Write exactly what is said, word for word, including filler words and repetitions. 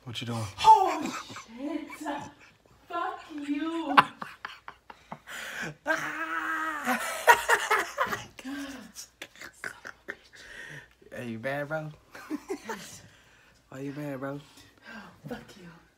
What you doing? Oh, shit. Fuck you. Hey, you mad, bro? Why you mad, bro? Fuck you.